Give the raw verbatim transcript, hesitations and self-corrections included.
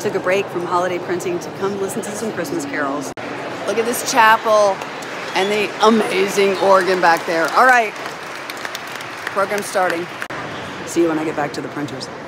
took a break from holiday printing to come listen to some Christmas carols. Look at this chapel and the amazing organ back there. All right, program's starting. See you when I get back to the printers.